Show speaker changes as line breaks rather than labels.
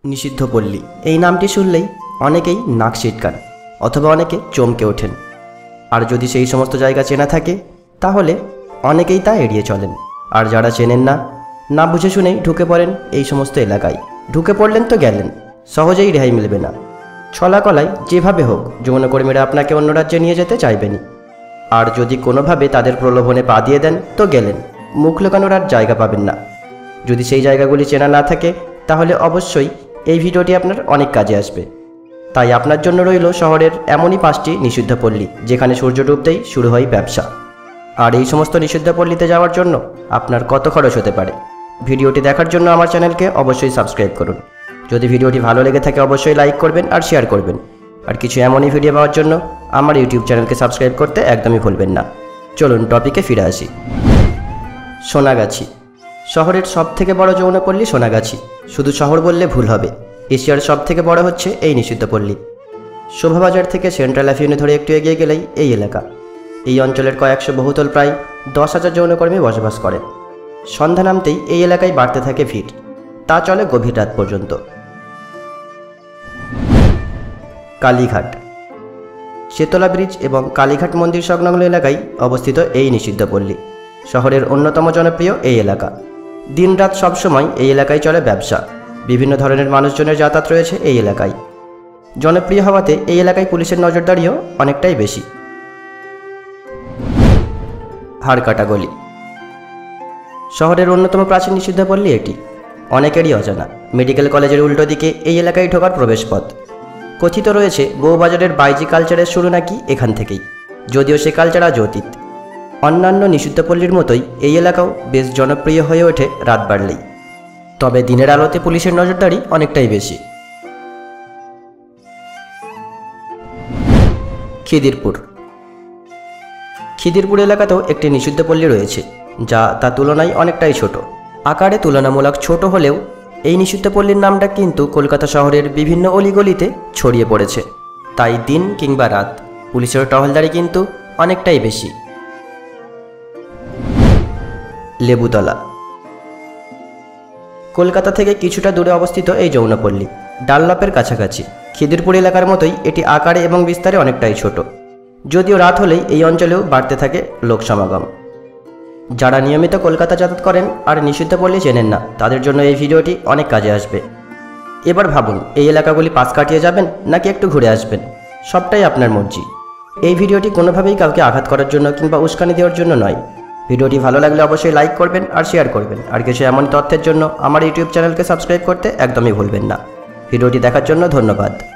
নিষিদ্ধ পল্লী এই নামটি শুনলেই অনেকেই নাক সিটকান অথবা অনেকে চমকে ওঠেন। আর যদি সেই সমস্ত জায়গা চেনা থাকে তাহলে অনেকেই তা এড়িয়ে চলেন। আর যারা চেনেন না, না বুঝে শুনেই ঢুকে পড়েন এই সমস্ত এলাকায়। ঢুকে পড়লেন তো গেলেন, সহজেই রেহাই মিলবে না। ছলাকলায় যেভাবে হোক যৌনকর্মীরা আপনাকে অন্য রাজ্যে নিয়ে যেতে চাইবেনই। আর যদি কোনোভাবে তাদের প্রলোভনে পা দিয়ে দেন তো গেলেন, মুখ লুকানোর আর জায়গা পাবেন না। যদি সেই জায়গাগুলি চেনা না থাকে তাহলে অবশ্যই এই ভিডিওটি আপনার অনেক কাজে আসবে। তাই আপনার জন্য রইল শহরের এমনই 5টি নিষিদ্ধ পল্লী যেখানে সূর্য ডুবতেই শুরু হয় ব্যবসা। আর এই সমস্ত নিষিদ্ধ পল্লীতে যাওয়ার জন্য আপনার কত খরচ হতে পারে, ভিডিওটি দেখার জন্য আমার চ্যানেলকে অবশ্যই সাবস্ক্রাইব করুন। যদি ভিডিওটি ভালো লেগে থাকে অবশ্যই লাইক করবেন আর শেয়ার করবেন। আর কিছু এমনই ভিডিও পাওয়ার জন্য আমার ইউটিউব চ্যানেলকে সাবস্ক্রাইব করতে একদমই ভুলবেন না। চলুন টপিকে ফিরে আসি। সোনাগাছি শহরের সবথেকে বড় যৌনপল্লী সোনাগাছি। শুধু শহর বললে ভুল হবে, এশিয়ার সবথেকে বড় হচ্ছে এই নিষিদ্ধ পল্লী। শোভাবাজার থেকে সেন্ট্রাল অ্যাভিনিউ ধরে একটু এগিয়ে গেলেই এই এলাকা। এই অঞ্চলের কয়েকশো বহুতল প্রায় 10,000 যৌনকর্মী বসবাস করেন। সন্ধ্যা নামতেই এই এলাকায় বাড়তে থাকে ভিড়, তা চলে গভীর রাত পর্যন্ত। কালীঘাট চেতলা ব্রিজ এবং কালীঘাট মন্দির সংলগ্ন এলাকায় অবস্থিত এই নিষিদ্ধ পল্লী। শহরের অন্যতম জনপ্রিয় এই এলাকা। দিনরাত সবসময় এই এলাকায় চলে ব্যবসা। বিভিন্ন ধরনের মানুষজনের যাতায়াত রয়েছে এই এলাকায়। জনপ্রিয় হওয়াতে এই এলাকায় পুলিশের নজরদারিও অনেকটাই বেশি। হাড়কাটা গলি শহরের অন্যতম প্রাচীন নিষিদ্ধ পল্লী এটি, অনেকেরই অজানা। মেডিকেল কলেজের উল্টো দিকে এই এলাকায় ঢোকার প্রবেশপথ। কথিত রয়েছে বউবাজারের বাইজি কালচারের শুরু নাকি এখান থেকেই, যদিও সে কালচার আজ অতীত। অন্যান্য নিষিদ্ধ পল্লীর মতোই এই এলাকাও বেশ জনপ্রিয় হয়ে ওঠে রাত বাড়লেই, তবে দিনের আলোতে পুলিশের নজরদারি অনেকটাই বেশি। খিদিরপুর এলাকাতেও একটি নিষিদ্ধ পল্লী রয়েছে, যা তার তুলনায় অনেকটাই ছোট। আকারে তুলনামূলক ছোট হলেও এই নিষিদ্ধ পল্লীর নামটা কিন্তু কলকাতা শহরের বিভিন্ন অলিগলিতে ছড়িয়ে পড়েছে। তাই দিন কিংবা রাত পুলিশের টহলদারি কিন্তু অনেকটাই বেশি। লেবুতলা কলকাতা থেকে কিছুটা দূরে অবস্থিত এই যৌনপল্লী ডানলপের কাছাকাছি। খিদিরপুর এলাকার মতোই এটি আকারে এবং বিস্তারে অনেকটাই ছোট, যদিও রাত হলেই এই অঞ্চলেও বাড়তে থাকে লোক সমাগম। যারা নিয়মিত কলকাতা যাতায়াত করেন আর নিষিদ্ধ পল্লী চেনেন না তাদের জন্য এই ভিডিওটি অনেক কাজে আসবে। এবার ভাবুন, এই এলাকাগুলি পাশ কাটিয়ে যাবেন নাকি একটু ঘুরে আসবেন, সবটাই আপনার মর্জি। এই ভিডিওটি কোনোভাবেই কাউকে আঘাত করার জন্য কিংবা উস্কানি দেওয়ার জন্য নয়। ভিডিওটি ভালো লাগলে অবশ্যই লাইক করবেন আর শেয়ার করবেন। আর কিছু এমন তথ্যের জন্য আমার ইউটিউব চ্যানেলকে সাবস্ক্রাইব করতে একদমই ভুলবেন না। ভিডিওটি দেখার জন্য ধন্যবাদ।